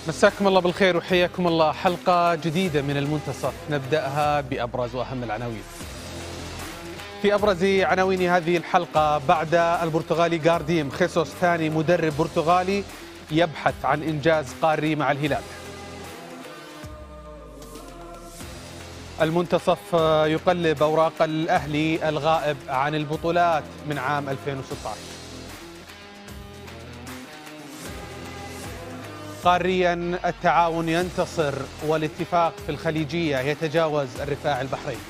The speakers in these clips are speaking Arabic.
مساكم الله بالخير وحياكم الله. حلقة جديدة من المنتصف نبدأها بأبرز وأهم العناوين. في أبرز عناوين هذه الحلقة: بعد البرتغالي جارديم، خيسوس ثاني مدرب برتغالي يبحث عن إنجاز قاري مع الهلال. المنتصف يقلب أوراق الأهلي الغائب عن البطولات من عام 2016. قاريا التعاون ينتصر والاتفاق في الخليجية يتجاوز الرفاع البحريني.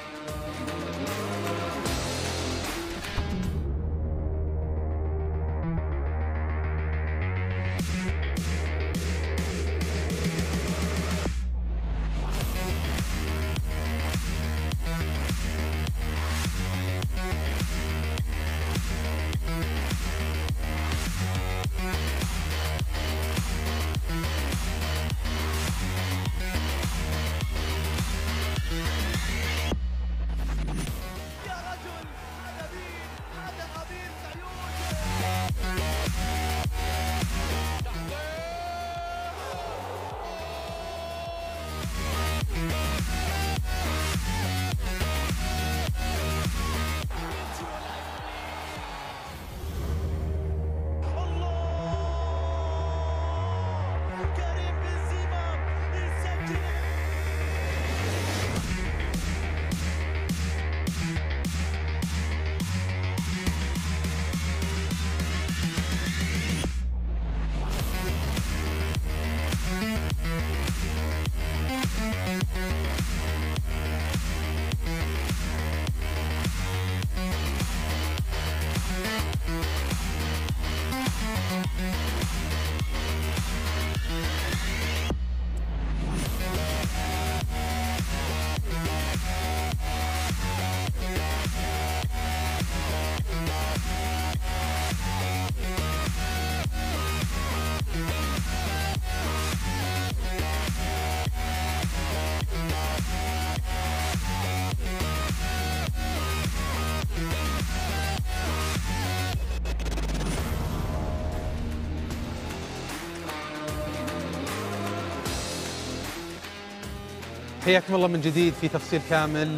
حياكم الله من جديد في تفصيل كامل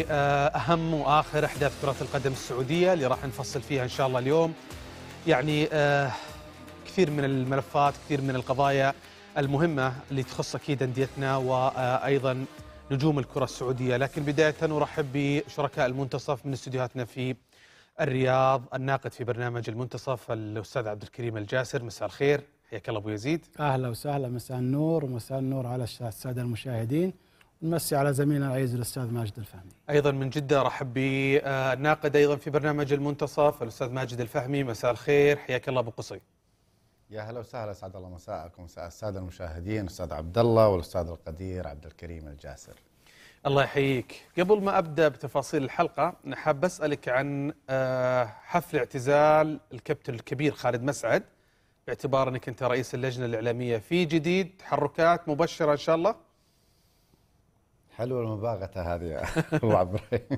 لأهم وآخر أحداث كرة القدم السعودية اللي راح نفصل فيها إن شاء الله اليوم. يعني كثير من الملفات، كثير من القضايا المهمة اللي تخص أكيد أنديتنا وأيضا نجوم الكرة السعودية. لكن بداية نرحب بشركاء المنتصف من استديوهاتنا في الرياض. الناقد في برنامج المنتصف الأستاذ عبد الكريم الجاسر، مساء الخير، حياك الله أبو يزيد. أهلا وسهلا، مساء النور ومساء النور على السادة المشاهدين. نمسي على زميلنا العزيز الأستاذ ماجد الفهمي. أيضا من جدة رحب بالناقد أيضا في برنامج المنتصف الأستاذ ماجد الفهمي، مساء الخير، حياك الله أبو قصي. يا هلا وسهلا، سعد الله مساءكم ومساء السادة المشاهدين، أستاذ عبد الله والأستاذ القدير عبد الكريم الجاسر. الله يحييك. قبل ما أبدأ بتفاصيل الحلقة نحب أسألك عن حفل اعتزال الكابتن الكبير خالد مسعد، باعتبار أنك أنت رئيس اللجنة الإعلامية. في جديد، تحركات مبشرة إن شاء الله؟ حلوة المباغتة هذه أبو عبد الرحيم.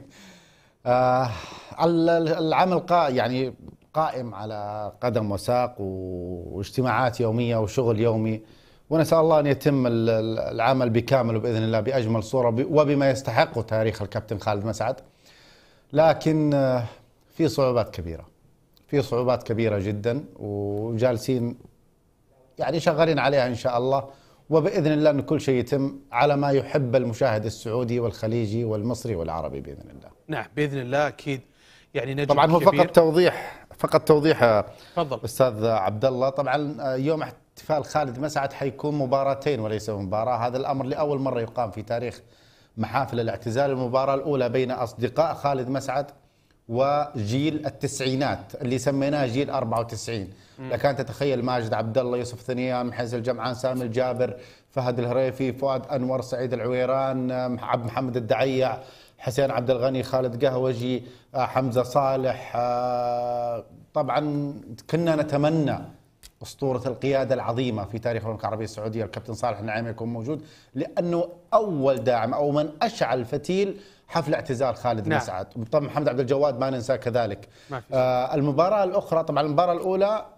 العمل يعني قائم على قدم وساق واجتماعات يومية وشغل يومي، ونسأل الله أن يتم العمل بكامل بإذن الله بأجمل صورة وبما يستحقه تاريخ الكابتن خالد مسعد. لكن في صعوبات كبيرة جدا، وجالسين يعني شغالين عليها إن شاء الله، وبإذن الله أن كل شيء يتم على ما يحب المشاهد السعودي والخليجي والمصري والعربي بإذن الله. نعم بإذن الله أكيد. يعني نجم طبعا هو كبير. فقط توضيح تفضل أستاذ عبد الله. طبعا يوم احتفال خالد مسعد حيكون مباراتين وليس مباراة. هذا الأمر لأول مرة يقام في تاريخ محافل الاعتزال. المباراة الأولى بين أصدقاء خالد مسعد وجيل التسعينات اللي سميناه جيل 94. لكن تتخيل ماجد عبد الله، يوسف ثنيان، محز الجمعان، سامي الجابر، فهد الهريفي، فؤاد أنور، سعيد العويران، عبد محمد الدعيع، حسين عبد الغني، خالد قهوجي، حمزة صالح. طبعا كنا نتمنى أسطورة القيادة العظيمة في تاريخ المملكة العربية السعودية الكابتن صالح النعيمي يكون موجود، لأنه أول داعم أو من أشعل الفتيل حفل اعتزال خالد مسعد. طبعا محمد عبد الجواد ما ننساه كذلك. ما المباراة الأخرى، طبعا المباراة الأولى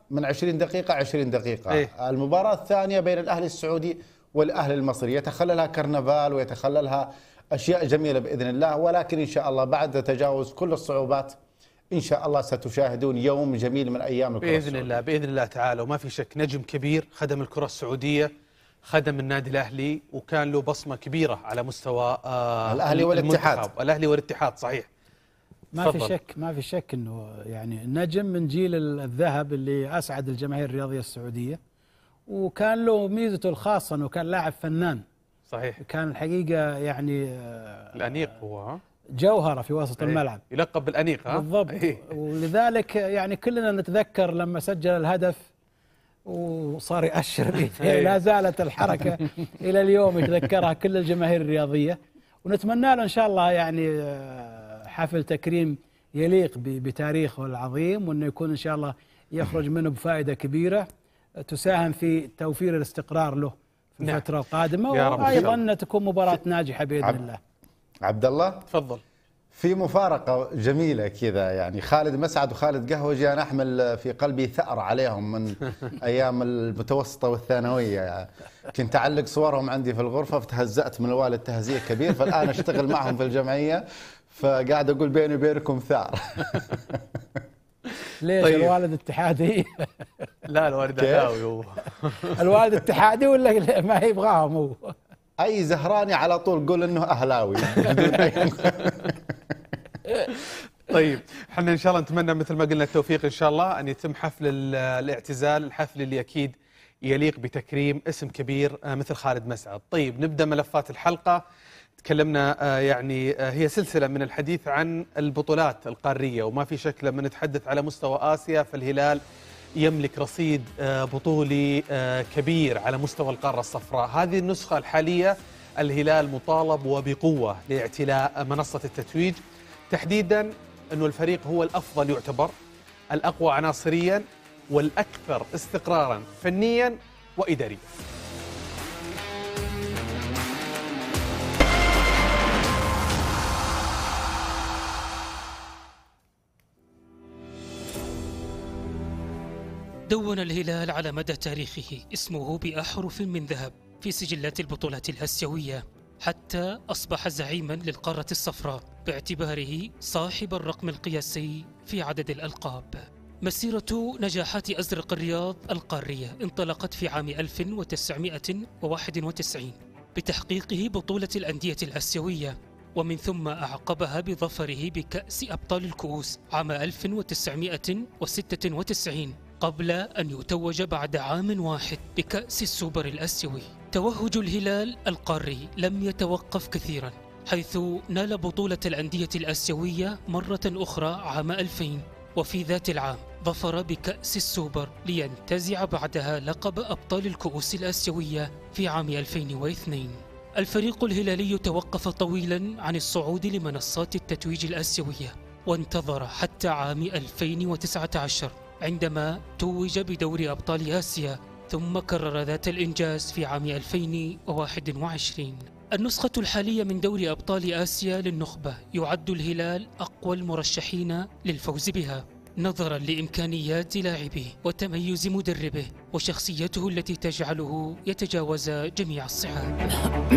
من 20 دقيقة 20 دقيقة. إيه؟ المباراة الثانية بين الأهلي السعودي والأهلي المصري يتخللها كرنفال ويتخللها أشياء جميلة بإذن الله، ولكن إن شاء الله بعد تجاوز كل الصعوبات إن شاء الله ستشاهدون يوم جميل من أيام الكرة بإذن السعودية. الله بإذن الله تعالى. وما في شك نجم كبير خدم الكرة السعودية، خدم النادي الأهلي، وكان له بصمة كبيرة على مستوى الأهلي والاتحاد. الأهلي والاتحاد صحيح. ما في شك انه يعني نجم من جيل الذهب اللي اسعد الجماهير الرياضيه السعوديه، وكان له ميزته الخاصه انه كان لاعب فنان صحيح. كان الحقيقه يعني الأنيق هو جوهره في وسط الملعب، يلقب بالأنيق. بالضبط. ولذلك يعني كلنا نتذكر لما سجل الهدف وصار يأشر لا زالت الحركه الى اليوم يتذكرها كل الجماهير الرياضيه، ونتمنى له ان شاء الله يعني حفل تكريم يليق بتاريخه العظيم، وانه يكون ان شاء الله يخرج منه بفائده كبيره تساهم في توفير الاستقرار له في الفتره القادمه، وايضا ان تكون مباراه ناجحه باذن الله. عبد الله تفضل. في مفارقة جميلة كذا، يعني خالد مسعد وخالد قهوجي أنا أحمل في قلبي ثأر عليهم من أيام المتوسطة والثانوية، يعني كنت أعلق صورهم عندي في الغرفة فتهزأت من الوالد تهزيء كبير، فالآن أشتغل معهم في الجمعية فقاعد أقول بيني وبينكم ثأر. ليش؟ طيب. الوالد اتحادي؟ لا الوالد أهلاوي هو. الوالد اتحادي ولا ما يبغاهم هو؟ أي زهراني على طول قول إنه أهلاوي. طيب احنا ان شاء الله نتمنى مثل ما قلنا التوفيق ان شاء الله، ان يتم حفل الاعتزال، الحفل اللي اكيد يليق بتكريم اسم كبير مثل خالد مسعد. طيب نبدا ملفات الحلقه. تكلمنا يعني هي سلسله من الحديث عن البطولات القاريه، وما في شك لما نتحدث على مستوى اسيا فالهلال يملك رصيد بطولي كبير على مستوى القاره الصفراء. هذه النسخه الحاليه الهلال مطالب وبقوه لاعتلاء منصه التتويج، تحديدا أنه الفريق هو الأفضل، يعتبر الأقوى عناصريا والأكثر استقرارا فنيا وإداريا. دون الهلال على مدى تاريخه اسمه بأحرف من ذهب في سجلات البطولات الآسيوية، حتى أصبح زعيما للقارة الصفراء باعتباره صاحب الرقم القياسي في عدد الألقاب. مسيرة نجاحات أزرق الرياض القارية انطلقت في عام 1991 بتحقيقه بطولة الأندية الآسيوية، ومن ثم أعقبها بظفره بكأس أبطال الكؤوس عام 1996 قبل أن يتوج بعد عام واحد بكأس السوبر الآسيوي. توهج الهلال القاري لم يتوقف كثيرا، حيث نال بطولة الأندية الآسيوية مرة أخرى عام 2000، وفي ذات العام ظفر بكأس السوبر لينتزع بعدها لقب أبطال الكؤوس الآسيوية في عام 2002. الفريق الهلالي توقف طويلا عن الصعود لمنصات التتويج الآسيوية، وانتظر حتى عام 2019 عندما توج بدوري أبطال آسيا، ثم كرر ذات الإنجاز في عام 2021. النسخة الحالية من دوري أبطال آسيا للنخبة يعد الهلال أقوى المرشحين للفوز بها، نظرا لإمكانيات لاعبيه وتميز مدربه وشخصيته التي تجعله يتجاوز جميع الصعاب.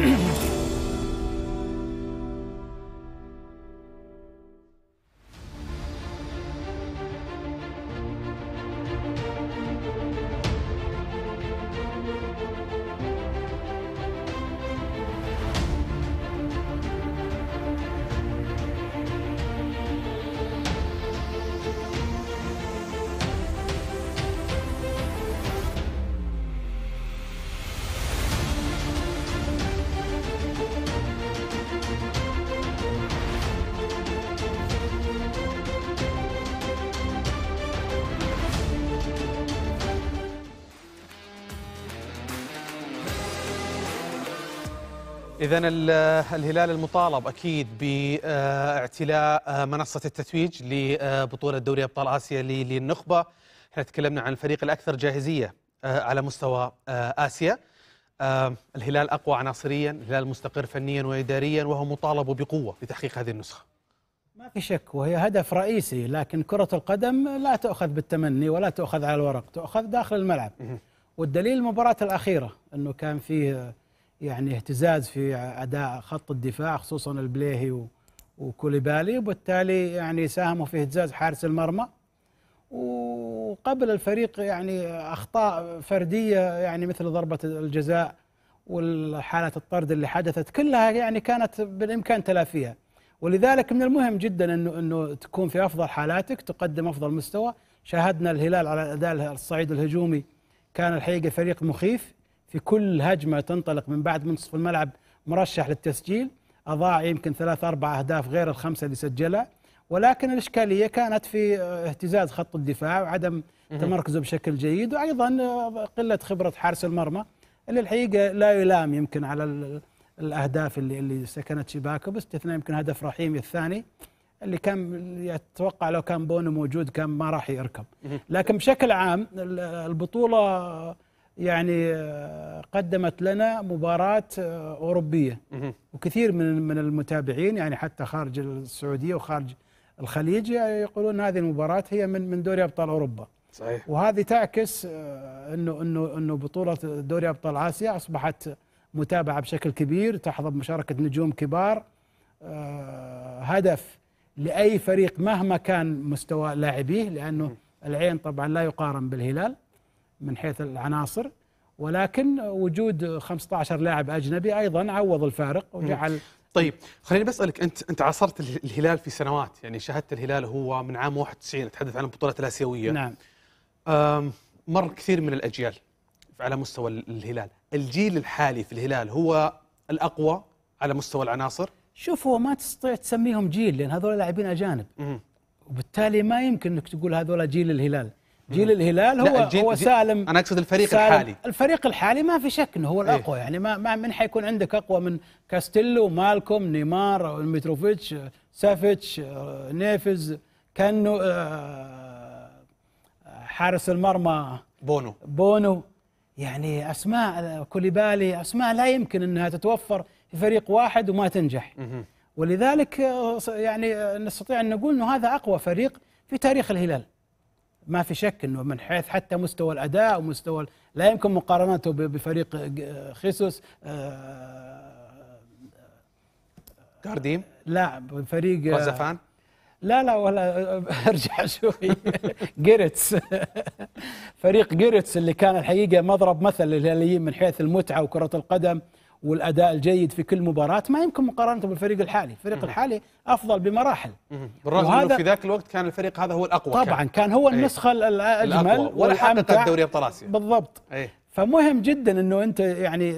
إذن الهلال المطالب أكيد باعتلاء منصة التتويج لبطولة دوري أبطال آسيا للنخبة. احنا تكلمنا عن الفريق الأكثر جاهزية على مستوى آسيا. الهلال أقوى عناصريا، الهلال مستقر فنيا وإداريا، وهو مطالب بقوة لتحقيق هذه النسخة. ما في شك، وهي هدف رئيسي، لكن كرة القدم لا تؤخذ بالتمني ولا تؤخذ على الورق، تؤخذ داخل الملعب. والدليل المباراة الأخيرة أنه كان فيه يعني اهتزاز في أداء خط الدفاع، خصوصا البليهي وكوليبالي، وبالتالي يعني ساهموا في اهتزاز حارس المرمى. وقبل الفريق يعني أخطاء فردية يعني مثل ضربة الجزاء والحالة الطرد اللي حدثت كلها يعني كانت بالإمكان تلافيها. ولذلك من المهم جدا انه تكون في افضل حالاتك، تقدم افضل مستوى. شاهدنا الهلال على الاداء الصعيد الهجومي، كان الحقيقه فريق مخيف، في كل هجمه تنطلق من بعد منتصف الملعب مرشح للتسجيل، اضاع يمكن 3-4 اهداف غير الخمسه اللي سجلها. ولكن الاشكاليه كانت في اهتزاز خط الدفاع وعدم تمركزه بشكل جيد، وايضا قله خبره حارس المرمى اللي الحقيقه لا يلام يمكن على الأهداف اللي سكنت شباكه، باستثناء يمكن هدف رحيمي الثاني اللي كان يتوقع لو كان بونو موجود كان ما راح يركب. لكن بشكل عام البطولة يعني قدمت لنا مباراة أوروبية، وكثير من المتابعين يعني حتى خارج السعودية وخارج الخليج يقولون هذه المباراة هي من دوري أبطال أوروبا. صحيح. وهذه تعكس إنه بطولة دوري أبطال آسيا أصبحت متابعة بشكل كبير، تحظى بمشاركة نجوم كبار، هدف لأي فريق مهما كان مستوى لاعبيه، لأنه العين طبعا لا يقارن بالهلال من حيث العناصر، ولكن وجود 15 لاعب أجنبي أيضا عوض الفارق وجعل. طيب خليني بسألك، أنت عاصرت الهلال في سنوات، يعني شاهدت الهلال هو من عام 91، أتحدث عن البطولات الآسيوية. نعم. مر كثير من الأجيال على مستوى الهلال، الجيل الحالي في الهلال هو الأقوى على مستوى العناصر؟ شوف، هو ما تستطيع تسميهم جيل لأن هذول لاعبين أجانب، وبالتالي ما يمكن أنك تقول هذول جيل الهلال. جيل الهلال هو سالم. أنا أقصد الفريق الحالي. الفريق الحالي ما في شك أنه هو الأقوى. يعني ما من حيكون عندك أقوى من كاستيلو، مالكوم، نيمار، ميتروفيتش، سافيتش، نيفز، كانو، حارس المرمى بونو، يعني أسماء، كوليبالي، أسماء لا يمكن أنها تتوفر في فريق واحد وما تنجح. ولذلك يعني نستطيع أن نقول أنه هذا أقوى فريق في تاريخ الهلال، ما في شك أنه من حيث حتى مستوى الأداء ومستوى لا يمكن مقارنته بفريق خيسوس، كارديم، لا بفريق رزفان، لا ولا ارجع شوي جيرتس فريق جيرتس اللي كان الحقيقة مضرب مثل للهلاليين من حيث المتعة وكرة القدم والأداء الجيد في كل مباراة، ما يمكن مقارنته بالفريق الحالي. الفريق الحالي أفضل بمراحل، بالرغم أنه في ذاك الوقت كان الفريق هذا هو الأقوى. طبعا كان هو النسخة الأجمل ولا حقق دوري أبطال آسيا بالضبط. فمهم جدا أنه أنت يعني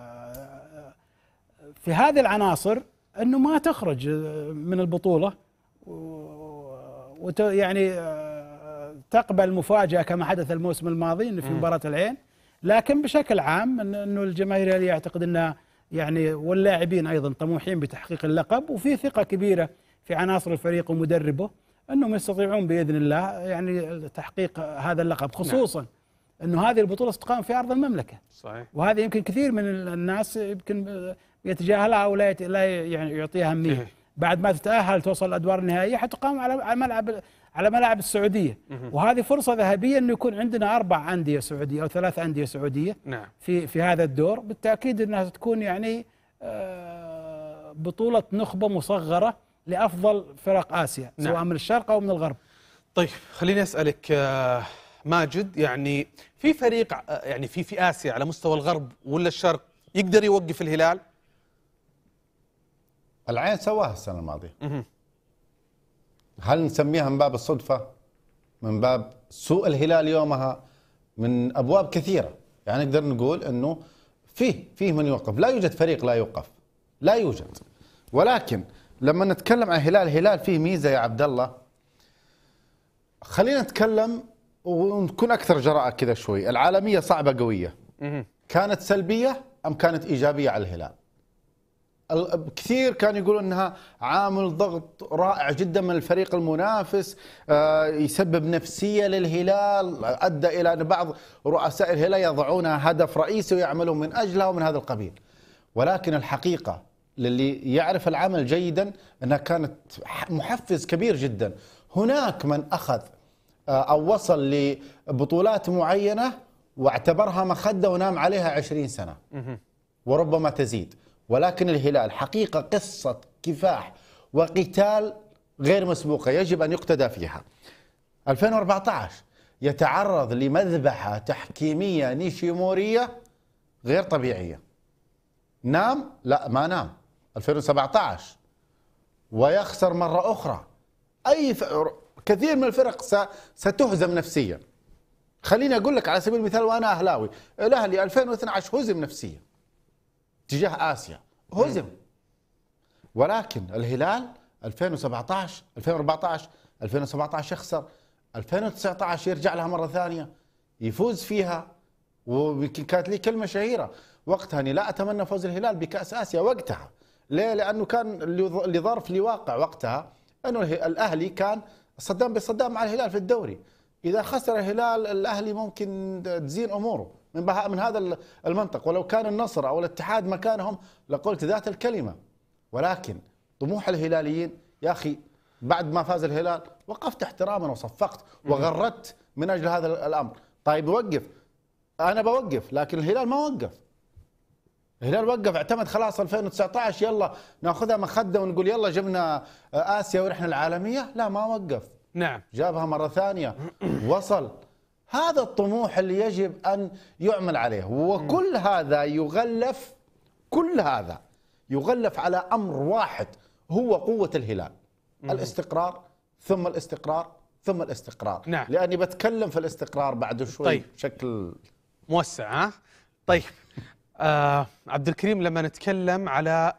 في هذه العناصر أنه ما تخرج من البطولة يعني تقبل مفاجأة كما حدث الموسم الماضي إنه في مباراة العين. لكن بشكل عام انه الجماهير يعتقد انها يعني واللاعبين ايضا طموحين بتحقيق اللقب، وفي ثقة كبيرة في عناصر الفريق ومدربه انهم يستطيعون باذن الله يعني تحقيق هذا اللقب، خصوصا انه هذه البطولة ستقام في ارض المملكة. صحيح. وهذه يمكن كثير من الناس يمكن يتجاهلها او لا يعني يعطيها اهمية. بعد ما تتأهل توصل الادوار النهائية حتقام على ملاعب السعودية، وهذه فرصة ذهبية انه يكون عندنا 4 أندية سعودية او 3 أندية سعودية. نعم. في هذا الدور، بالتأكيد انها تكون يعني بطولة نخبة مصغرة لأفضل فرق آسيا. نعم. سواء من الشرق او من الغرب. طيب خليني أسألك ماجد، يعني في فريق يعني في آسيا على مستوى الغرب ولا الشرق يقدر يوقف الهلال؟ العين سواها السنة الماضية. هل نسميها من باب الصدفة، من باب سوء الهلال يومها، من أبواب كثيرة؟ يعني نقدر نقول أنه فيه من يوقف، لا يوجد فريق لا يوقف، لا يوجد. ولكن لما نتكلم عن الهلال فيه ميزة يا عبد الله، خلينا نتكلم ونكون أكثر جراءة كذا شوي. العالمية صعبة قوية، كانت سلبية أم كانت إيجابية على الهلال؟ كثير كانوا يقولون انها عامل ضغط رائع جدا من الفريق المنافس، يسبب نفسية للهلال، ادى الى ان بعض رؤساء الهلال يضعونها هدف رئيسي ويعملون من اجلها ومن هذا القبيل. ولكن الحقيقة للي يعرف العمل جيدا أنها كانت محفز كبير جدا. هناك من أخذ أو وصل لبطولات معينة واعتبرها مخدة ونام عليها 20 سنة وربما تزيد، ولكن الهلال حقيقة قصة كفاح وقتال غير مسبوقة يجب أن يقتدى فيها. 2014 يتعرض لمذبحة تحكيمية نيشيمورية غير طبيعية. نام؟ لا ما نام. 2017 ويخسر مرة أخرى. كثير من الفرق ستهزم نفسيا. خليني أقول لك على سبيل المثال وأنا أهلاوي، الأهلي 2012 هزم نفسيا تجاه آسيا، هزم. ولكن الهلال 2017 2014 2017 يخسر، 2019 يرجع لها مرة ثانية يفوز فيها. وكانت لي كلمة شهيرة وقتها أني لا أتمنى فوز الهلال بكأس آسيا وقتها. ليه؟ لأنه كان لظرف لواقع وقتها أنه الأهلي كان صدام بصدام مع الهلال في الدوري. إذا خسر الهلال الأهلي ممكن تزين أموره من هذا المنطق، ولو كان النصر أو الاتحاد مكانهم لقلت ذات الكلمة. ولكن طموح الهلاليين يا أخي بعد ما فاز الهلال وقفت احتراما وصفقت وغردت من أجل هذا الأمر. طيب وقف، أنا بوقف، لكن الهلال ما وقف. الهلال وقف، اعتمد خلاص 2019 يلا ناخذها مخدة ونقول يلا جبنا آسيا ورحنا العالمية. لا ما وقف، نعم جابها مرة ثانية وصل. هذا الطموح اللي يجب أن يعمل عليه. وكل هذا يغلف، كل هذا يغلف على أمر واحد هو قوة الهلال. الاستقرار ثم الاستقرار ثم الاستقرار. نعم. لأني بتكلم في الاستقرار بعد شوي. طيب. بشكل موسع. ها طيب عبد الكريم، لما نتكلم على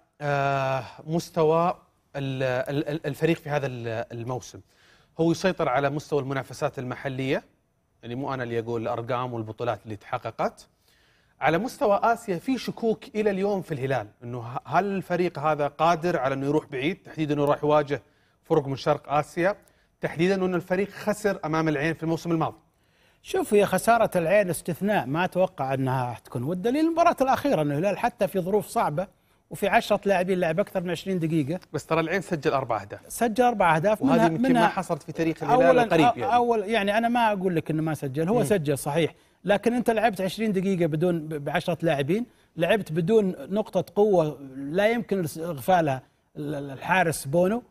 مستوى الفريق في هذا الموسم، هو يسيطر على مستوى المنافسات المحلية، يعني مو أنا اللي أقول الأرقام والبطولات اللي تحققت. على مستوى آسيا في شكوك إلى اليوم في الهلال، أنه هل الفريق هذا قادر على أنه يروح بعيد، تحديدا أنه راح يواجه فرق من شرق آسيا، تحديدا أنه الفريق خسر أمام العين في الموسم الماضي. شوف، هي خسارة العين استثناء، ما أتوقع أنها تكون، والدليل المباراة الأخيرة أنه الهلال حتى في ظروف صعبة وفي 10 لاعبين لعب أكثر من 20 دقيقة، بس ترى العين سجل 4 أهداف، سجل 4 أهداف، وهذه يمكن ما حصلت في تاريخ الهلال القريب. يعني أنا ما أقول لك إنه ما سجل، هو سجل صحيح، لكن أنت لعبت 20 دقيقة بدون ب10 لاعبين، لعبت بدون نقطة قوة لا يمكن إغفالها الحارس بونو.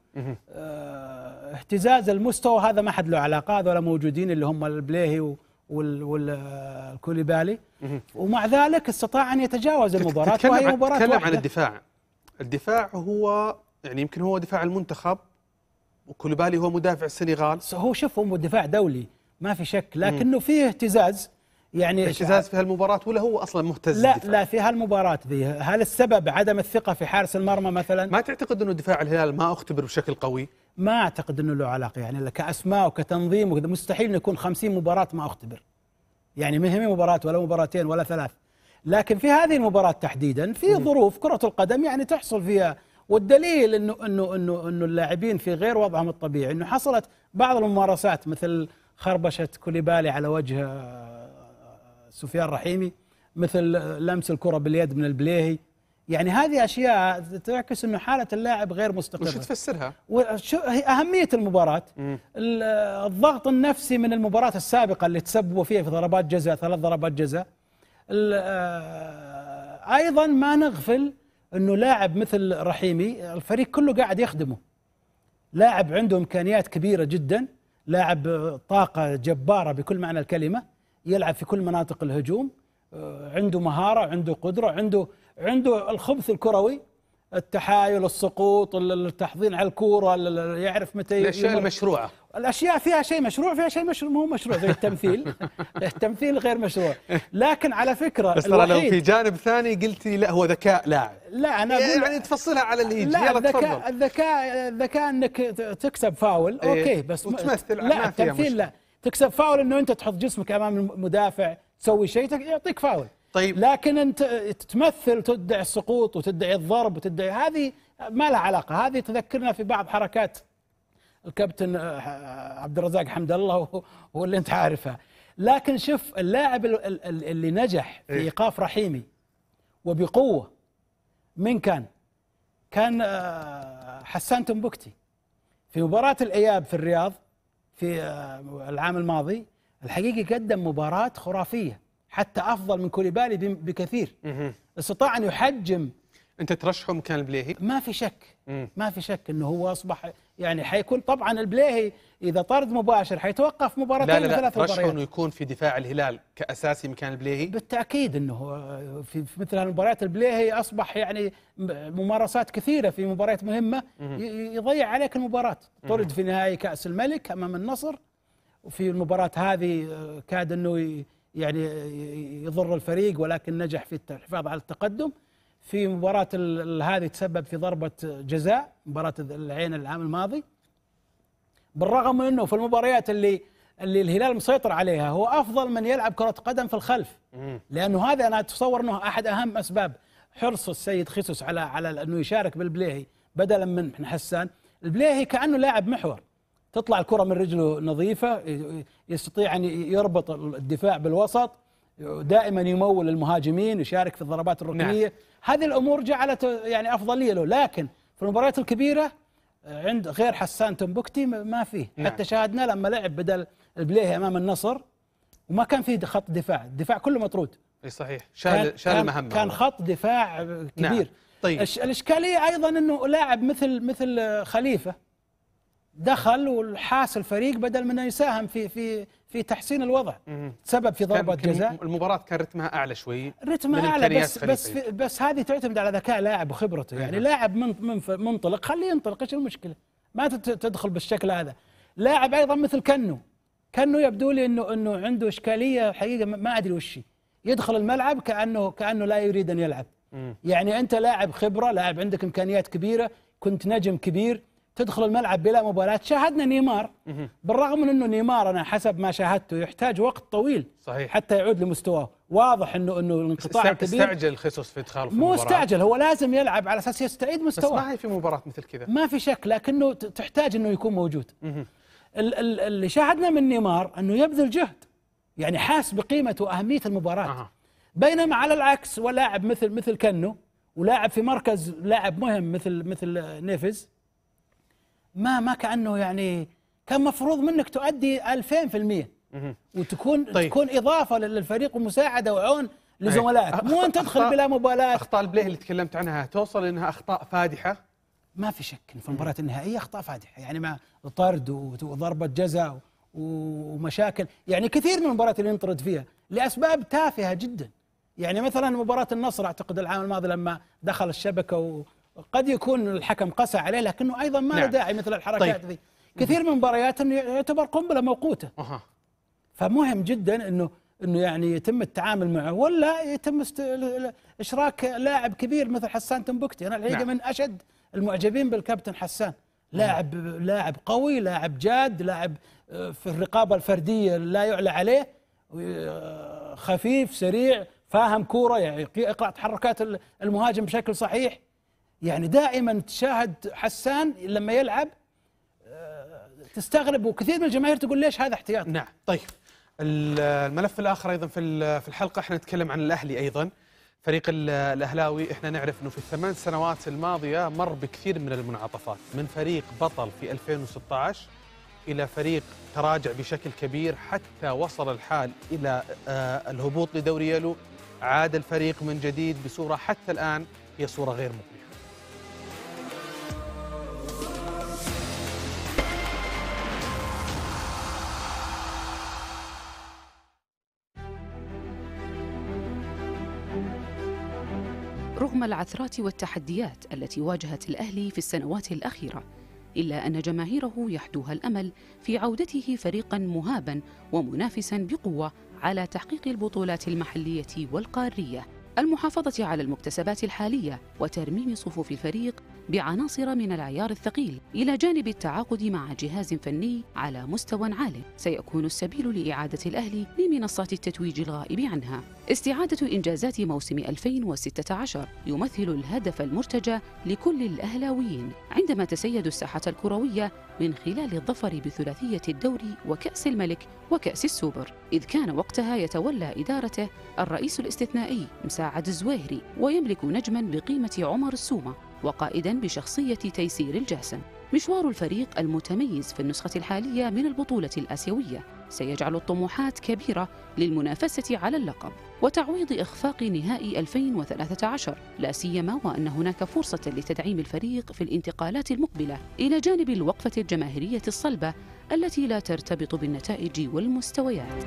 اهتزاز المستوى هذا ما حد له علاقة، هذول موجودين اللي هم البليهي والكوليبالي، ومع ذلك استطاع أن يتجاوز المباراة. وهي مباراة تكلم واحدة. عن الدفاع هو يعني يمكن هو دفاع المنتخب، وكوليبالي هو مدافع السنغال. هو شوف، هو دفاع دولي ما في شك، لكنه فيه اهتزاز، يعني اهتزاز في هالمباراة ولا هو أصلا مهتز؟ لا في هالمباراة ذي. هل السبب عدم الثقة في حارس المرمى مثلا؟ ما تعتقد أنه دفاع الهلال ما اختبر بشكل قوي؟ ما أعتقد أنه له علاقة، يعني كأسماء وكتنظيم مستحيل يكون 50 مباراة ما اختبر، يعني ما هي مباراة ولا مباراتين ولا 3. لكن في هذه المباراة تحديدا في ظروف كرة القدم يعني تحصل فيها، والدليل انه اللاعبين في غير وضعهم الطبيعي، انه حصلت بعض الممارسات مثل خربشة كوليبالي على وجه سفيان رحيمي، مثل لمس الكرة باليد من البليهي، يعني هذه أشياء تعكس أنه حالة اللاعب غير مستقرة. وش تفسرها؟ أهمية المباراة، الضغط النفسي من المباراة السابقة اللي تسببوا فيها في ضربات جزاء، 3 ضربات جزاء. أيضا ما نغفل أنه لاعب مثل رحيمي الفريق كله قاعد يخدمه، لاعب عنده إمكانيات كبيرة جدا، لاعب طاقة جبارة بكل معنى الكلمة، يلعب في كل مناطق الهجوم، عنده مهارة، عنده قدرة، عنده الخبث الكروي، التحايل، السقوط، التحضين على الكورة، يعرف متى الأشياء المشروعة. الأشياء فيها شيء مشروع، فيها شيء مشروع مو مشروع، زي التمثيل. التمثيل غير مشروع. لكن على فكرة بس ترى لو في جانب ثاني قلتي لا هو ذكاء لاعب. لا أنا أقول يعني تفصلها على اللي يجي. لا، الذكاء أنك تكسب فاول أوكي، بس وتمثل. لا التمثيل لا، تكسب فاول أنه أنت تحط جسمك أمام المدافع تسوي شيء يعطيك فاول. طيب لكن أنت تمثل وتدعي السقوط وتدعي الضرب وتدعي، هذه ما لها علاقة. هذه تذكرنا في بعض حركات الكابتن عبد الرزاق حمد الله واللي أنت عارفها. لكن شوف اللاعب اللي نجح في إيقاف رحيمي وبقوة، من كان كان حسان تنبكتي في مباراة الإياب في الرياض في العام الماضي. الحقيقة قدم مباراة خرافية، حتى أفضل من كوليبالي بكثير. استطاع أن يحجم. أنت ترشحه مكان البليهي؟ ما في شك، ما في شك أنه هو أصبح يعني حيكون. طبعا البليهي إذا طرد مباشر حيتوقف مباراتين لا ثلاث مباريات. ترشحه أنه يكون في دفاع الهلال كأساسي مكان البليهي؟ بالتأكيد أنه في مثل هالمباريات البليهي أصبح يعني ممارسات كثيرة في مباريات مهمة يضيع عليك المباراة. طرد في نهائي كأس الملك أمام النصر، وفي المباراة هذه كاد أنه يعني يضر الفريق ولكن نجح في الحفاظ على التقدم. في مباراة هذه تسبب في ضربة جزاء، مباراة العين العام الماضي. بالرغم من أنه في المباريات اللي الهلال مسيطر عليها هو أفضل من يلعب كرة قدم في الخلف، لأنه هذا أنا أتصور أنه أحد أهم أسباب حرص السيد خيسوس على أنه يشارك بالبليهي بدلا من حسان. البليهي كأنه لاعب محور، تطلع الكرة من رجله نظيفة، يستطيع أن يربط الدفاع بالوسط، دائما يمول المهاجمين، يشارك في الضربات الركنية. نعم. هذه الأمور جعلت يعني أفضلية له. لكن في المباريات الكبيرة عند غير حسان تنبكتي ما فيه. نعم. حتى شاهدنا لما لعب بدل البليهي أمام النصر وما كان فيه خط دفاع، الدفاع كله مطرود. اي صحيح، شال المهمة. كان خط دفاع كبير. نعم. طيب. الإشكالية أيضا أنه لاعب مثل خليفة دخل وحاس الفريق بدل من أن يساهم في تحسين الوضع. سبب في ضربة جزاء. المباراة كان رتمها أعلى شوي، رتمها أعلى، بس هذه تعتمد على ذكاء لاعب وخبرته. يعني لاعب منطلق خليه ينطلق، ايش المشكلة؟ ما تدخل بالشكل هذا. لاعب أيضا مثل كنو يبدو لي انه عنده إشكالية حقيقة، ما أدري وش. يدخل الملعب كأنه لا يريد أن يلعب. يعني أنت لاعب خبرة، لاعب عندك إمكانيات كبيرة، كنت نجم كبير، تدخل الملعب بلا مباراة. شاهدنا نيمار، بالرغم من أنه نيمار أنا حسب ما شاهدته يحتاج وقت طويل صحيح حتى يعود لمستواه. واضح أنه الانقطاع كبير. استعجل خيسوس في إدخاله في المباراة. مو استعجل، هو لازم يلعب على أساس يستعيد مستواه. بس ما هي في مباراة مثل كذا، ما في شك، لكنه تحتاج أنه يكون موجود. اللي شاهدنا من نيمار أنه يبذل جهد، يعني حاس بقيمة وأهمية المباراة. بينما على العكس ولاعب مثل كنو، ولاعب في مركز لاعب مهم مثل نيفز، ما كأنه يعني كان مفروض منك تؤدي 2000% وتكون تكون إضافة للفريق ومساعدة وعون لزملائك، مو أن تدخل بلا مبالاة. أخطاء البليهي اللي تكلمت عنها توصل إنها أخطاء فادحة؟ ما في شك في المباراة النهائية أخطاء فادحة، يعني مع طرد وضربة جزاء ومشاكل. يعني كثير من المباريات اللي ينطرد فيها لأسباب تافهة جدا. يعني مثلا مباراة النصر أعتقد العام الماضي لما دخل الشبكة، وقد يكون الحكم قسى عليه لكنه أيضا ما له داعي مثل الحركات ذي. كثير من المباريات يعتبر قنبلة موقوتة. فمهم جدا انه يعني يتم التعامل معه، ولا يتم اشراك لاعب كبير مثل حسان تنبكتي. انا الحقيقة من اشد المعجبين بالكابتن حسان. لاعب قوي، لاعب جاد، لاعب في الرقابة الفردية لا يعلى عليه، خفيف سريع، فاهم كورة، يعني يقرأ تحركات المهاجم بشكل صحيح. يعني دائما تشاهد حسان لما يلعب تستغرب، وكثير من الجماهير تقول ليش هذا احتياط. نعم. طيب الملف الآخر أيضا في الحلقة احنا نتكلم عن الأهلي أيضا. فريق الأهلاوي احنا نعرف أنه في ال8 سنوات الماضية مر بكثير من المنعطفات، من فريق بطل في 2016 إلى فريق تراجع بشكل كبير حتى وصل الحال إلى الهبوط لدوري يلو. عاد الفريق من جديد بصورة حتى الآن هي صورة غير مقنعة. رغم العثرات والتحديات التي واجهت الأهلي في السنوات الأخيرة، إلا أن جماهيره يحدوها الأمل في عودته فريقاً مهاباً ومنافساً بقوة على تحقيق البطولات المحلية والقارية، المحافظة على المكتسبات الحالية وترميم صفوف الفريق بعناصر من العيار الثقيل، إلى جانب التعاقد مع جهاز فني على مستوى عال سيكون السبيل لإعادة الأهلي لمنصات التتويج الغائب عنها. استعادة إنجازات موسم 2016 يمثل الهدف المرتجى لكل الأهلاويين عندما تسيدوا الساحة الكروية من خلال الظفر بثلاثية الدوري وكأس الملك وكأس السوبر، إذ كان وقتها يتولى إدارته الرئيس الاستثنائي مساعد الزويهري، ويملك نجماً بقيمة عمر السومة وقائدا بشخصية تيسير الجاسم. مشوار الفريق المتميز في النسخة الحالية من البطولة الآسيوية سيجعل الطموحات كبيرة للمنافسة على اللقب وتعويض إخفاق نهائي 2013، لا سيما وأن هناك فرصة لتدعيم الفريق في الانتقالات المقبلة إلى جانب الوقفة الجماهيرية الصلبة التي لا ترتبط بالنتائج والمستويات.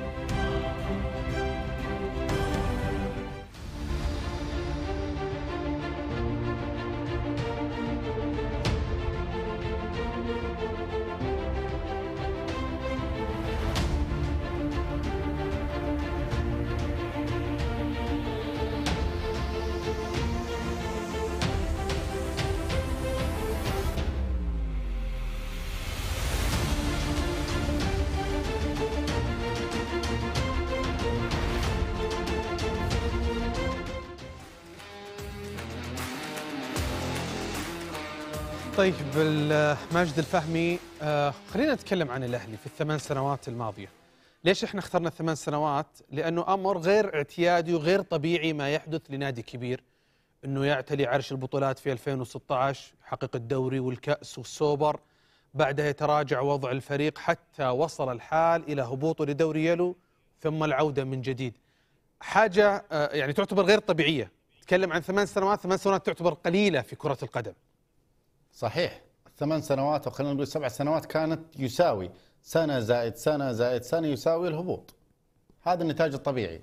طيب ماجد الفهمي، خلينا نتكلم عن الأهلي في ال8 سنوات الماضية. ليش احنا اخترنا ال8 سنوات؟ لأنه أمر غير اعتيادي وغير طبيعي ما يحدث لنادي كبير، أنه يعتلي عرش البطولات في 2016، يحقق الدوري والكأس والسوبر، بعدها يتراجع وضع الفريق حتى وصل الحال إلى هبوطه لدوري يلو ثم العودة من جديد. حاجة يعني تعتبر غير طبيعية. تكلم عن 8 سنوات، 8 سنوات تعتبر قليلة في كرة القدم. صحيح، 8 سنوات وخلينا نقول 7 سنوات كانت يساوي سنة زائد سنة زائد سنة يساوي الهبوط. هذا النتاج الطبيعي.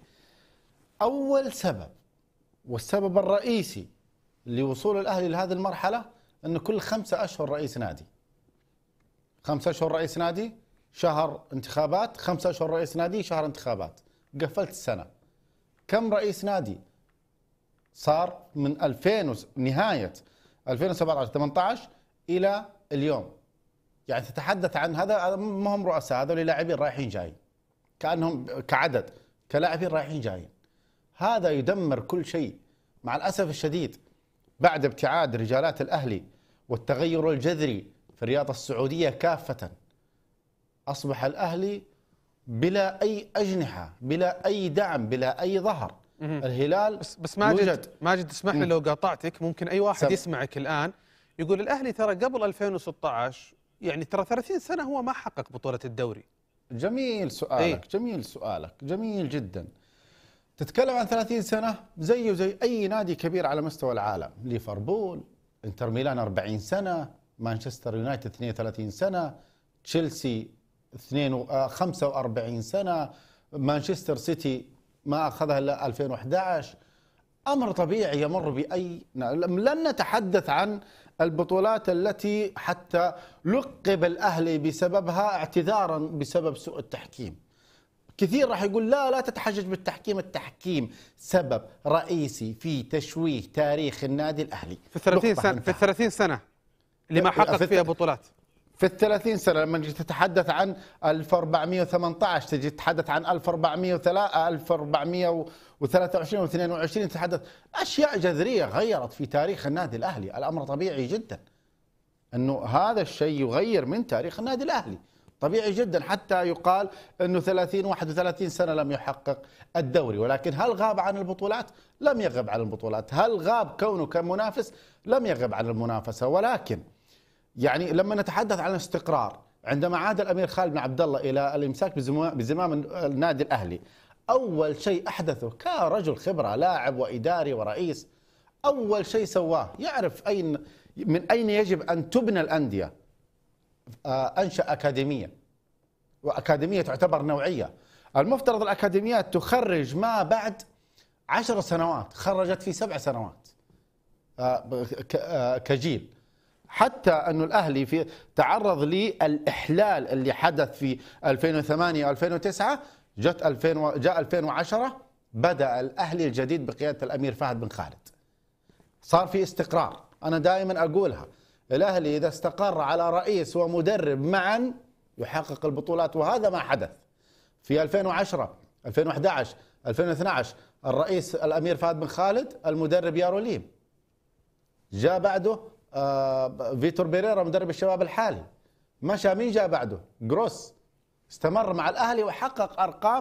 أول سبب والسبب الرئيسي لوصول الأهلي لهذه المرحلة أنه كل 5 أشهر رئيس نادي. 5 أشهر رئيس نادي، شهر انتخابات، 5 أشهر رئيس نادي، شهر انتخابات، قفلت السنة. كم رئيس نادي صار من نهاية 2017-18 إلى اليوم؟ يعني تتحدث عن هذا ما هم رؤساء، هذول لاعبين رايحين جايين، كأنهم كعدد كلاعبين رايحين جايين. هذا يدمر كل شيء. مع الأسف الشديد بعد ابتعاد رجالات الأهلي والتغير الجذري في الرياضة السعودية كافة، أصبح الأهلي بلا أي أجنحة، بلا أي دعم، بلا أي ظهر. الهلال بس ماجد اسمح لي لو قاطعتك، ممكن أي واحد يسمعك الآن يقول الأهلي ترى قبل 2016 يعني ترى 30 سنة هو ما حقق بطولة الدوري. جميل سؤالك، جميل سؤالك، جميل جدا. تتكلم عن 30 سنة زيه زي أي نادي كبير على مستوى العالم. ليفربول، انتر ميلان 40 سنة، مانشستر يونايتد 32 سنة، تشيلسي 45 سنة، مانشستر سيتي ما أخذها إلا 2011. أمر طبيعي يمر بأي. لن نتحدث عن البطولات التي حتى لقب الأهلي بسببها اعتذارا بسبب سوء التحكيم. كثير راح يقول لا تتحجج بالتحكيم، التحكيم سبب رئيسي في تشويه تاريخ النادي الأهلي. في 30 سنة اللي ما حقق فيها بطولات. في 30 سنة لما تجي تتحدث عن 1418، تجي تتحدث عن 1423 و22، تتحدث أشياء جذرية غيرت في تاريخ النادي الأهلي. الأمر طبيعي جدا أنه هذا الشيء يغير من تاريخ النادي الأهلي، طبيعي جدا. حتى يقال أنه 31 سنة لم يحقق الدوري، ولكن هل غاب عن البطولات؟ لم يغب عن البطولات. هل غاب كونه كمنافس؟ لم يغب عن المنافسة. ولكن يعني لما نتحدث عن الاستقرار، عندما عاد الأمير خالد بن عبد الله إلى الإمساك بزمام النادي الأهلي، أول شيء أحدثه كرجل خبرة، لاعب وإداري ورئيس، أول شيء سواه يعرف من أين يجب أن تبنى الأندية. أنشأ أكاديمية، وأكاديمية تعتبر نوعية. المفترض الأكاديميات تخرج ما بعد 10 سنوات، خرجت في 7 سنوات كجيل. حتى أنه الأهلي تعرض للإحلال اللي حدث في 2008 و2009. جاء 2010 بدأ الأهلي الجديد بقيادة الأمير فهد بن خالد، صار في استقرار. أنا دائما أقولها، الأهلي إذا استقر على رئيس ومدرب معا يحقق البطولات، وهذا ما حدث في 2010 2011 2012. الرئيس الأمير فهد بن خالد، المدرب ياروليم، جاء بعده فيتور بيريرا مدرب الشباب الحالي، مشى. مين جاء بعده؟ جروس، استمر مع الأهلي وحقق أرقام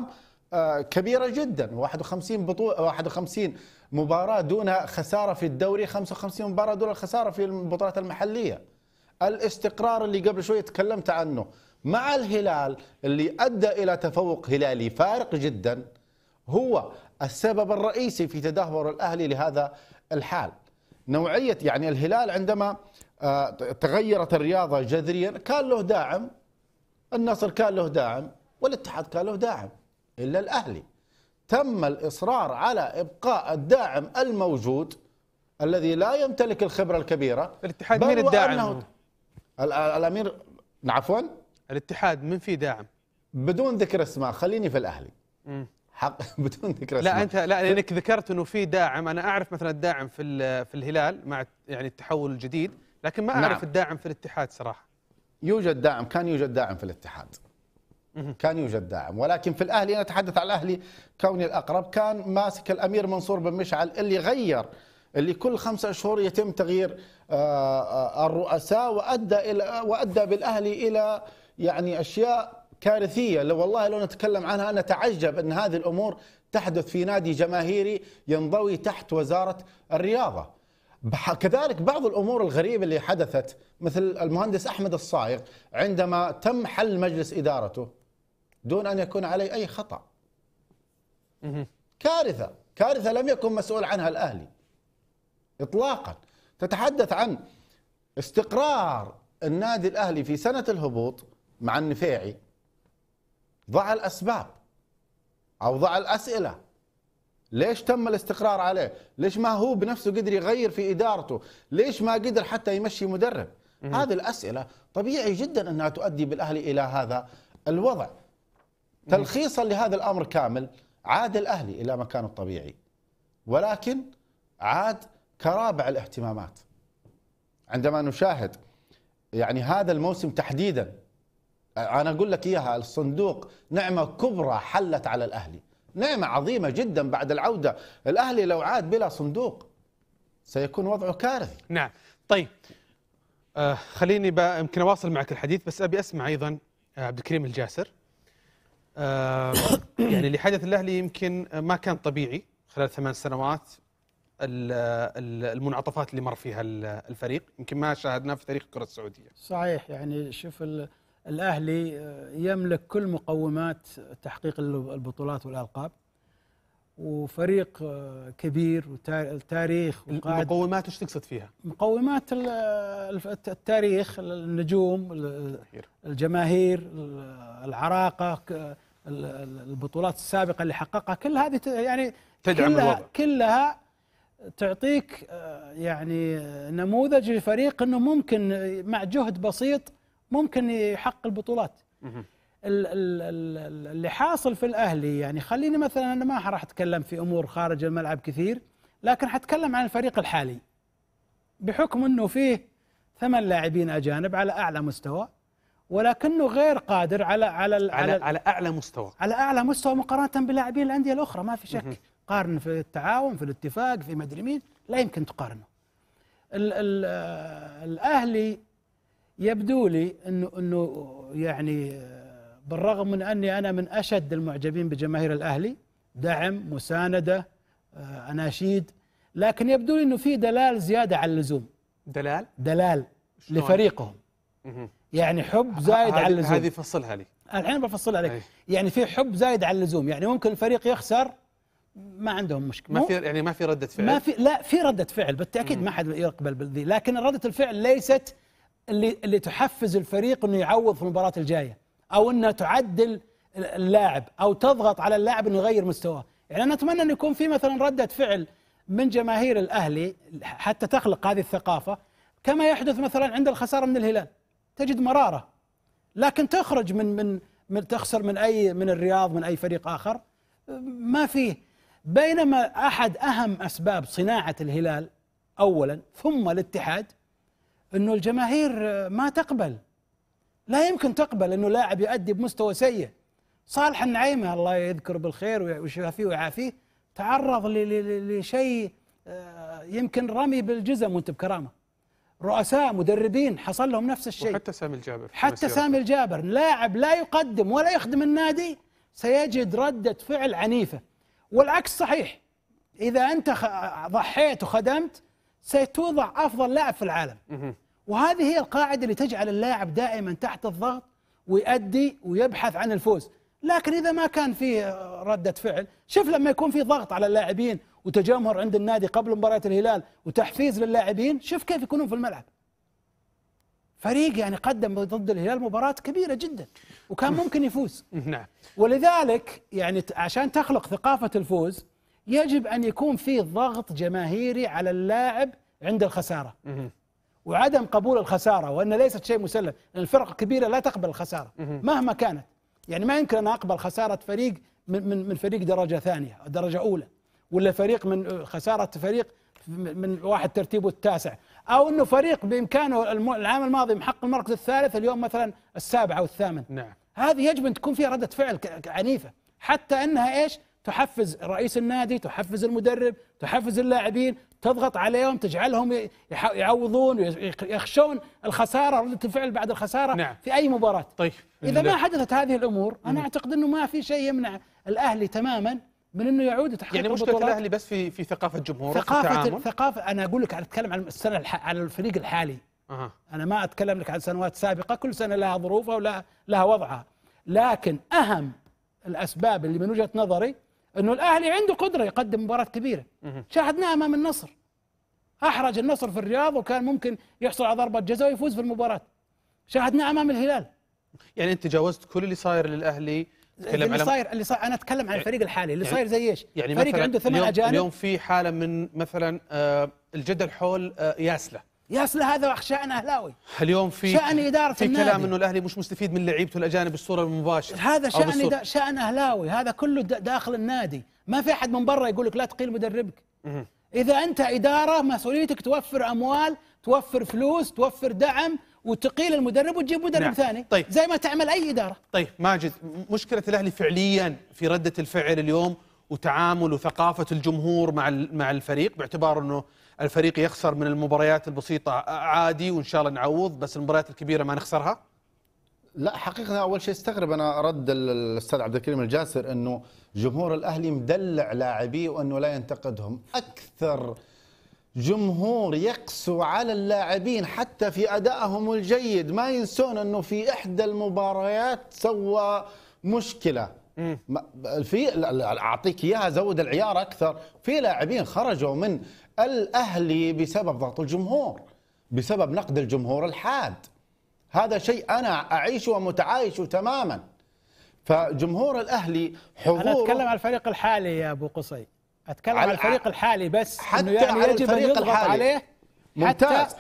كبيرة جدا. 51 بطولة، 51 مباراة دون خسارة في الدوري، 55 مباراة دون الخسارة في البطولات المحلية. الاستقرار اللي قبل شوي تكلمت عنه مع الهلال اللي أدى إلى تفوق هلالي فارق جدا هو السبب الرئيسي في تدهور الأهلي لهذا الحال. نوعية يعني الهلال عندما تغيرت الرياضة جذريا كان له داعم، النصر كان له داعم، والاتحاد كان له داعم، إلا الأهلي تم الإصرار على إبقاء الداعم الموجود الذي لا يمتلك الخبرة الكبيرة. الاتحاد مين الداعم؟ الأمير عفوا الاتحاد من في داعم؟ بدون ذكر اسماء، خليني في الأهلي. حق بدون ذكر اسماء. لا أنت لا، لأنك ذكرت إنه في داعم. أنا أعرف مثلا الداعم في الهلال مع يعني التحول الجديد، لكن ما أعرف الداعم في الاتحاد صراحة. يوجد داعم، كان يوجد داعم في الاتحاد، كان يوجد داعم، ولكن في الأهلي أنا أتحدث على الأهلي كوني الأقرب. كان ماسك الأمير منصور بن مشعل اللي غير، اللي كل 5 أشهر يتم تغيير الرؤساء، وأدى بالأهلي إلى يعني أشياء كارثية. لو والله لو نتكلم عنها أنا أتعجب أن هذه الأمور تحدث في نادي جماهيري ينضوي تحت وزارة الرياضة. كذلك بعض الأمور الغريبة اللي حدثت مثل المهندس أحمد الصايغ عندما تم حل مجلس إدارته دون أن يكون عليه أي خطأ. كارثة، كارثة لم يكن مسؤول عنها الأهلي إطلاقا. تتحدث عن استقرار النادي الأهلي في سنة الهبوط مع النفيعي. ضع الأسباب أو ضع الأسئلة، ليش تم الاستقرار عليه؟ ليش ما هو بنفسه قدر يغير في إدارته؟ ليش ما قدر حتى يمشي مدرب؟ هذه الأسئلة طبيعي جدا أنها تؤدي بالأهلي إلى هذا الوضع. تلخيصا لهذا الأمر كامل، عاد الأهلي إلى مكانه الطبيعي، ولكن عاد كرابع الاهتمامات. عندما نشاهد يعني هذا الموسم تحديدا، أنا أقول لك إياها، الصندوق نعمة كبرى حلت على الأهلي، نعمة عظيمة جدا بعد العودة. الأهلي لو عاد بلا صندوق سيكون وضعه كارثي. نعم. طيب خليني يمكن أواصل معك الحديث، بس أبي أسمع أيضا عبد الكريم الجاسر. يعني اللي حدث الأهلي يمكن ما كان طبيعي خلال 8 سنوات. المنعطفات اللي مر فيها الفريق يمكن ما شاهدناه في تاريخ الكرة السعودية. صحيح، يعني شوف الأهلي يملك كل مقومات تحقيق البطولات والألقاب، وفريق كبير وتاريخ. المقومات ايش تقصد فيها؟ مقومات التاريخ، النجوم، الجماهير، العراقة، البطولات السابقة اللي حققها، كل هذه يعني تدعم الوضع، كلها تعطيك يعني نموذج لفريق انه ممكن مع جهد بسيط ممكن يحقق البطولات. اللي حاصل في الأهلي، يعني خليني مثلا، أنا ما راح أتكلم في أمور خارج الملعب كثير، لكن حتكلم عن الفريق الحالي بحكم أنه فيه 8 لاعبين أجانب على أعلى مستوى، ولكنه غير قادر على أعلى مستوى، على أعلى مستوى مقارنة بلاعبين الأندية الأخرى. ما في شك، قارن في التعاون، في الاتفاق، في مدري مين، لا يمكن تقارنه. الأهلي يبدو لي أنه يعني بالرغم من أني أنا من أشد المعجبين بجماهير الأهلي، دعم، مساندة، أناشيد، لكن يبدو لي أنه في دلال زيادة على اللزوم. دلال لفريقهم، يعني حب زايد على اللزوم. هذه فصلها لي الحين بفصلها لك. يعني في حب زايد على اللزوم، يعني ممكن الفريق يخسر ما عندهم مشكلة، ما في ردة فعل، لا في ردة فعل بالتأكيد، ما حد يقبل بالذي، لكن ردة الفعل ليست اللي تحفز الفريق انه يعوض في المباراة الجاية، او انه تعدل اللاعب او تضغط على اللاعب انه يغير مستواه. يعني انا اتمنى ان يكون في مثلا ردة فعل من جماهير الاهلي حتى تخلق هذه الثقافة، كما يحدث مثلا عند الخسارة من الهلال، تجد مرارة، لكن تخرج من تخسر من الرياض، من اي فريق اخر ما فيه. بينما احد اهم اسباب صناعة الهلال اولا ثم الاتحاد انه الجماهير ما تقبل، لا يمكن تقبل انه لاعب يؤدي بمستوى سيء. صالح النعيمة الله يذكره بالخير ويشافيه ويعافيه تعرض لشيء يمكن رمي بالجزم وانت بكرامة. رؤساء مدربين حصل لهم نفس الشيء، وحتى سامي الجابر، حتى سامي الجابر لاعب لا يقدم ولا يخدم النادي، سيجد ردة فعل عنيفة. والعكس صحيح، إذا أنت ضحيت وخدمت ستوضع أفضل لاعب في العالم. وهذه هي القاعدة اللي تجعل اللاعب دائما تحت الضغط ويؤدي ويبحث عن الفوز. لكن إذا ما كان فيه ردة فعل، شوف لما يكون في ضغط على اللاعبين وتجمهر عند النادي قبل مباراة الهلال وتحفيز للاعبين، شوف كيف يكونون في الملعب. فريق يعني قدم ضد الهلال مباراة كبيرة جدا وكان ممكن يفوز. نعم. ولذلك يعني عشان تخلق ثقافة الفوز يجب أن يكون في ضغط جماهيري على اللاعب عند الخسارة وعدم قبول الخسارة، وأن ليست شيء مسلم. الفرق الكبيرة لا تقبل الخسارة مهما كانت. يعني ما يمكن أن أقبل خسارة فريق من فريق درجة ثانية درجة أولى، ولا فريق من خسارة فريق من واحد ترتيبه التاسع، أو أنه فريق بإمكانه العام الماضي محقق المركز الثالث اليوم مثلا السابع أو الثامن. نعم. هذه يجب أن تكون فيها ردة فعل عنيفة، حتى أنها إيش تحفز رئيس النادي، تحفز المدرب، تحفز اللاعبين، تضغط عليهم، تجعلهم يعوضون ويخشون الخسارة، ردة الفعل بعد الخسارة. نعم. في أي مباراة. طيب إذا ما حدثت هذه الأمور أنا أعتقد أنه ما في شيء يمنع الأهلي تماما من أنه يعود وتحقيق يعني مشكلة الأهلي بس في ثقافة جمهوره، ثقافة. أنا أقول لك أتكلم عن السنة على الفريق الحالي. أنا ما أتكلم لك عن سنوات سابقة، كل سنة لها ظروفها ولها وضعها. لكن أهم الأسباب اللي من وجهة نظري أنه الأهلي عنده قدرة يقدم مباراة كبيرة. شاهدناها أمام النصر، أحرج النصر في الرياض وكان ممكن يحصل على ضربة جزاء ويفوز في المباراة. شاهدناه أمام الهلال. يعني أنت تجاوزت كل اللي صاير للأهلي. اللي صاير أنا أتكلم عن الفريق الحالي اللي صاير زي إيش؟ يعني فريق عنده 8 أجانب. اليوم في حالة من مثلا الجدل حول ياسلة هذا شأن أهلاوي. اليوم في شأن إدارة في النادي. كلام إنه الأهلي مش مستفيد من لعيبته الأجانب بالصورة المباشرة. هذا شأن أهلاوي، هذا كله داخل النادي. ما في أحد من برا يقول لك لا تقيل مدربك. إذا أنت إدارة مسؤوليتك توفر أموال، توفر فلوس، توفر دعم، وتقيل المدرب وتجيب مدرب. نعم. ثاني. طيب. زي ما تعمل أي إدارة. طيب ماجد، مشكلة الأهلي فعليا في ردة الفعل اليوم وتعامل وثقافة الجمهور مع الفريق، باعتبار أنه الفريق يخسر من المباريات البسيطة عادي وإن شاء الله نعوض، بس المباريات الكبيرة ما نخسرها. لا حقيقة أول شيء استغرب أنا رد الأستاذ عبد الكريم الجاسر أنه جمهور الأهلي مدلع لاعبيه وأنه لا ينتقدهم. أكثر جمهور يقسو على اللاعبين حتى في أدائهم الجيد. ما ينسون أنه في إحدى المباريات سوى مشكلة. أعطيك إياها زود العيار أكثر. في لاعبين خرجوا من الأهلي بسبب ضغط الجمهور، بسبب نقد الجمهور الحاد. هذا شيء أنا أعيشه ومتعايشه تماما. فجمهور الأهلي حضوره. أنا أتكلم عن الفريق الحالي يا أبو قصي، أتكلم عن الفريق الحالي بس، حتى يعني يجب أن يضغط عليه ممتاز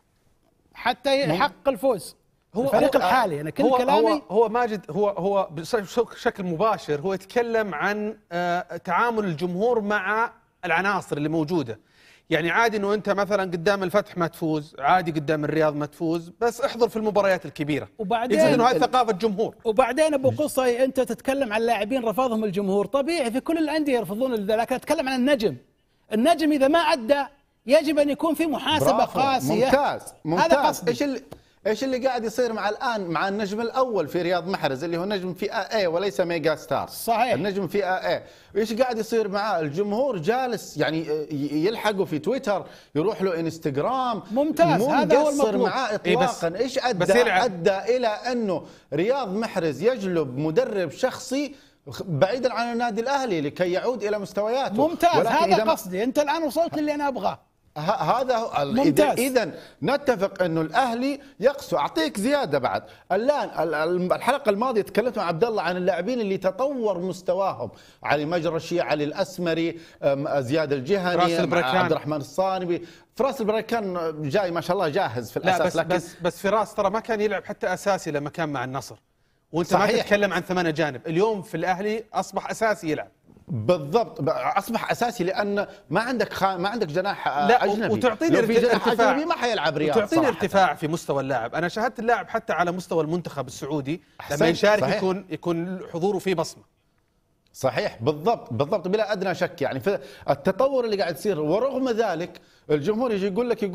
حتى يحقق الفوز. هو الفريق الحالي. أنا كل كلامي هو ماجد هو بشكل مباشر هو يتكلم عن تعامل الجمهور مع العناصر اللي موجودة. يعني عادي انه انت مثلا قدام الفتح ما تفوز، عادي قدام الرياض ما تفوز، بس احضر في المباريات الكبيره. وبعدين انه هذه ثقافه جمهور. وبعدين ابو قصي انت تتكلم عن لاعبين رفضهم الجمهور، طبيعي في كل الانديه يرفضون، لكن اتكلم عن النجم اذا ما ادى يجب ان يكون في محاسبه قاسيه. ممتاز. هذا قصدي. ايش اللي قاعد يصير مع النجم الاول في رياض محرز اللي هو نجم في اي وليس ميجا ستار. صحيح. النجم في اي ايش قاعد يصير معاه؟ الجمهور جالس يعني يلحقه في تويتر، يروح له انستغرام. ممتاز. هذا هو المطلوب معاه اطلاقا. ايش ادى الى انه رياض محرز يجلب مدرب شخصي بعيدا عن النادي الاهلي لكي يعود الى مستوياته. ممتاز. هذا قصدي. انت الان وصلت للي انا ابغاه. هذا إذا نتفق انه الاهلي يقسو. اعطيك زياده بعد. الان الحلقه الماضيه تكلمت مع عبد الله عن اللاعبين اللي تطور مستواهم، علي مجرشي، علي الاسمري، زياد الجهني، عبد الرحمن الصانبي. فراس البركان جاي ما شاء الله جاهز في الاساس. لا بس فراس ترى ما كان يلعب حتى اساسي لما كان مع النصر، وانت صحيح. ما تتكلم عن 8 أجانب. اليوم في الاهلي اصبح اساسي يلعب. بالضبط، اصبح اساسي لان ما عندك جناح اجنبي. وتعطيني ارتفاع ما حيلعب رياض. وتعطيني ارتفاع في مستوى اللاعب. انا شاهدت اللاعب حتى على مستوى المنتخب السعودي لما يشارك يكون حضوره فيه بصمه. صحيح. بالضبط بلا ادنى شك. يعني في التطور اللي قاعد يصير، ورغم ذلك الجمهور يجي يقول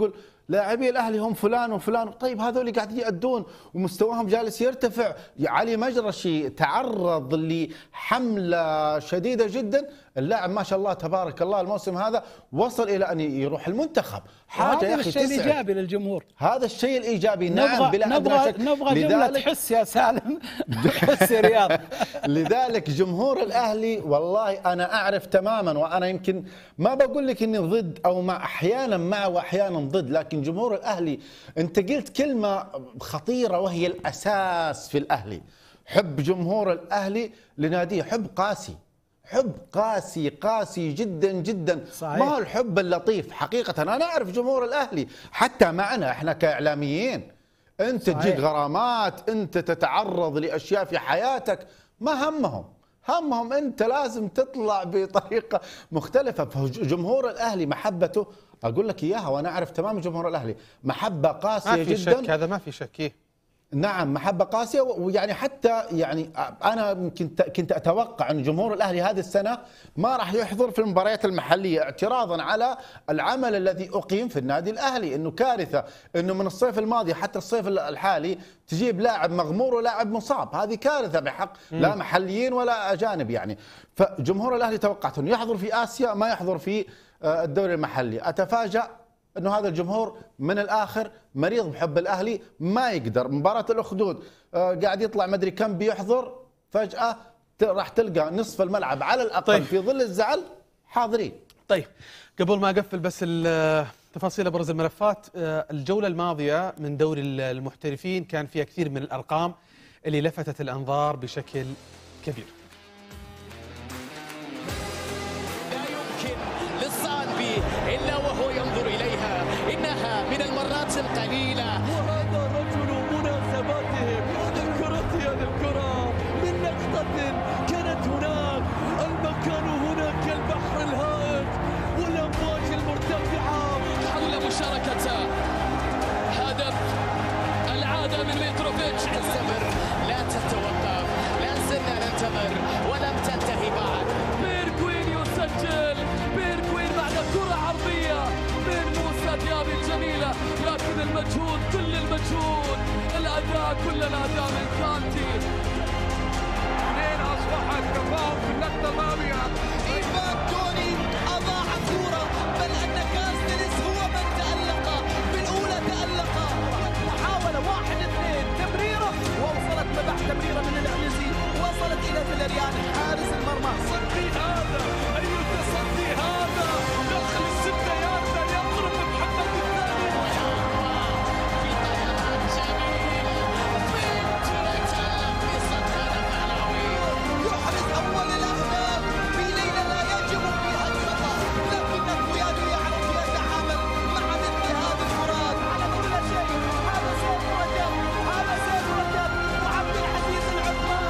لاعبي الاهلي هم فلان وفلان. طيب هذول قاعدين يأدون ومستواهم جالس يرتفع. علي مجرشي تعرض لحمله شديده جدا، اللاعب ما شاء الله تبارك الله الموسم هذا وصل الى ان يروح المنتخب. حاجه يا اخي الشيء تسعد. الايجابي للجمهور، هذا الشيء الايجابي. نعم بلا ادنى شك. نبغى جمله تحس يا سالم، تحس يا رياض. لذلك جمهور الاهلي والله انا اعرف تماما، وانا يمكن ما بقول لك اني ضد او مع، احيانا مع واحيانا ضد، لكن جمهور الاهلي انت قلت كلمه خطيره وهي الاساس في الاهلي. حب جمهور الاهلي لناديه حب قاسي، حب قاسي قاسي جدا جدا. صحيح. ما هو الحب اللطيف حقيقه. انا اعرف جمهور الاهلي حتى معنا احنا كاعلاميين، انت صحيح. تجيك غرامات، انت تتعرض لاشياء في حياتك ما همهم انت لازم تطلع بطريقه مختلفه. فجمهور الاهلي محبته اقول لك اياها، وانا اعرف تمام جمهور الاهلي محبه قاسيه ما في جدا. شك، هذا ما في شك. إيه؟ نعم محبه قاسيه. ويعني حتى يعني انا كنت اتوقع ان جمهور الاهلي هذه السنه ما راح يحضر في المباريات المحليه اعتراضا على العمل الذي اقيم في النادي الاهلي. انه كارثه انه من الصيف الماضي حتى الصيف الحالي تجيب لاعب مغمور ولاعب مصاب، هذه كارثه بحق لا محليين ولا اجانب يعني. فجمهور الاهلي توقعت انه يحضر في اسيا، ما يحضر في الدوري المحلي. اتفاجأ انه هذا الجمهور من الاخر مريض بحب الاهلي، ما يقدر. مباراه الاخدود قاعد يطلع مدري كم بيحضر، فجاه راح تلقى نصف الملعب على الاقل طيب. في ظل الزعل حاضرين. طيب قبل ما اقفل بس تفاصيل ابرز الملفات. الجوله الماضيه من دوري المحترفين كان فيها كثير من الارقام اللي لفتت الانظار بشكل كبير. إلا وهو ينظر إليها، إنها من المرات القليلة. وهذا رجل مناسباتهم. ذكرتني هذه الكرة من لقطة كانت هناك، المكان هناك البحر الهائج والأمواج المرتفعة. حل مشاركة هدف العادة من متروفيتش. استمر، لا تتوقف، لا زلنا ننتظر ولم تنتهي بعد. بيركوين يسجل، بيركوين بعد كرة عرضية من موسى ديابي الجميلة، لكن المجهود كل المجهود، الأداء كل الأداء من كانتي. اثنين أصبحت كفاهم في اللقطة الماضية. إيفان توني أضاع كرة، بل أن كاستنس هو من تألق بالأولى، تألق. محاولة 1-2 تمريرة، ووصلت بعد تمريرة من العنزي، وصلت إلى فيلاريان حارس المرمى. صدي هذا، أي تصدي هذا، دخل الستة يارده، يضرب محمد الثاني. في طيران جميل، بنت يتألق في صدر الثانوي، يحرز أول الأهداف في ليلة لا يجب فيها الخطأ، لكن القيادي يعرف يتعامل مع مثل هذه الكرات. على كل شيء هذا سيف رجب، هذا سيف رجب وعبد العزيز العثمان.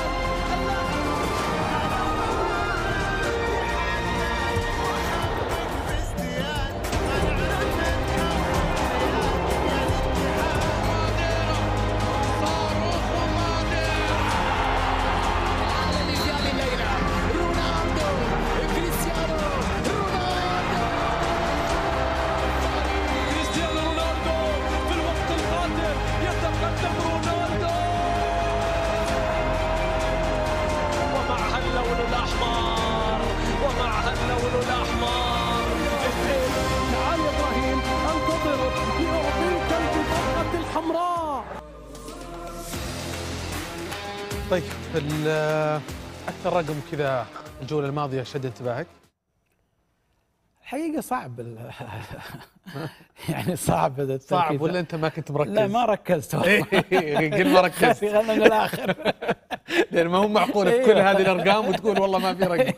تعال يا ابراهيم، انتظرك لأعطيك البطاقة الحمراء. طيب اكثر رقم كذا الجوله الماضيه شد انتباهك؟ الحقيقة صعب يعني صعب صعب ولا انت ما كنت مركز؟ لا ما ركزت قل ما ركزت. خلنا من الآخر. لأن ما هو معقول في كل هذه الأرقام وتقول والله ما في رقم.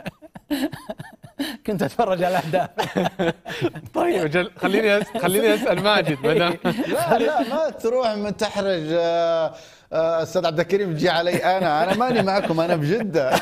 كنت أتفرج على الأهداف. طيب خليني أسأل ماجد مدام. لا ما تروح تحرج استاذ عبد الكريم تجي علي انا ماني معكم، انا بجده.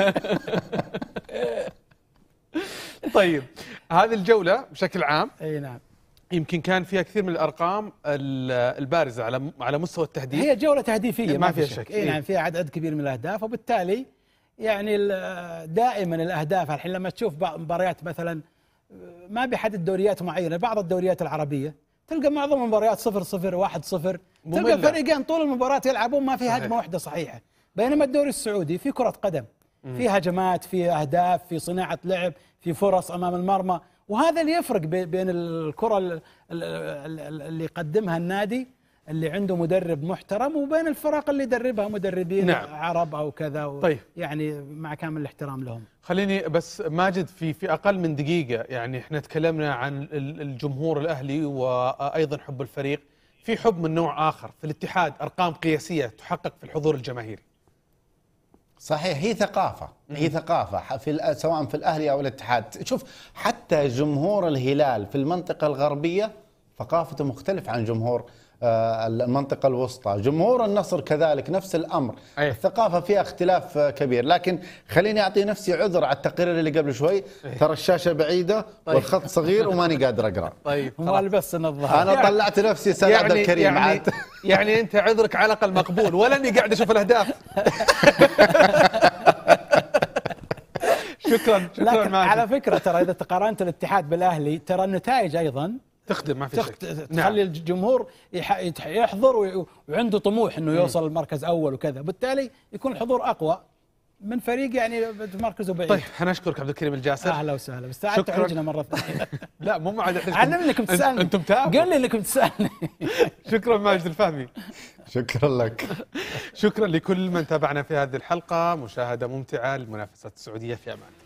طيب هذه الجولة بشكل عام اي نعم يمكن كان فيها كثير من الأرقام البارزة على مستوى التهديف. هي جولة تهديفية ما فيها شك. اي نعم فيها عدد كبير من الأهداف، وبالتالي يعني دائما الأهداف الحين لما تشوف مباريات مثلا ما بيحدد دوريات معينة، بعض الدوريات العربية تلقى معظم المباريات 0-0 1-0، مملة. تلقى فريقين طول المباراة يلعبون ما في هجمة واحدة صحيحة. بينما الدوري السعودي في كرة قدم، في هجمات، في أهداف، في صناعة لعب، في فرص أمام المرمى، وهذا اللي يفرق بين الكرة اللي يقدمها النادي اللي عنده مدرب محترم وبين الفرق اللي يدربها مدربين عرب أو كذا. طيب. يعني مع كامل الاحترام لهم. خليني بس ماجد في أقل من دقيقة، يعني احنا تكلمنا عن الجمهور الأهلي وأيضا حب الفريق، في حب من نوع آخر في الاتحاد، أرقام قياسية تحقق في الحضور الجماهيري. صحيح، هي ثقافة، هي ثقافة سواء في الأهلي أو الاتحاد. شوف حتى جمهور الهلال في المنطقة الغربية ثقافته مختلف عن جمهور المنطقة الوسطى، جمهور النصر كذلك نفس الأمر. الثقافة فيها اختلاف كبير. لكن خليني أعطي نفسي عذر على التقرير اللي قبل شوي، ترى الشاشة بعيدة والخط صغير وماني قادر أقرأ. طيب ما لبس النظارة. أنا طلعت نفسي أستاذ عبد الكريم عاد. يعني أنت عذرك على الأقل مقبول، ولا أني قاعد أشوف الأهداف. شكرا لكن على فكرة ترى إذا تقارنت الاتحاد بالأهلي ترى النتائج أيضا تخدم، ما في شك. تخلي الجمهور يحضر وعنده طموح انه يوصل المركز اول وكذا، بالتالي يكون الحضور اقوى من فريق يعني مركزه بعيد. طيب انا اشكرك عبد الكريم الجاسر. اهلا وسهلا، بس تعال تحرجنا مره ثانيه. لا مو عاد علمني انكم تسالني. انتم تابعوا. قل لي انكم تسالني. شكرا ماجد الفهمي. شكرا لك. شكرا لكل من تابعنا في هذه الحلقه، مشاهده ممتعه للمنافسات السعوديه، في امان.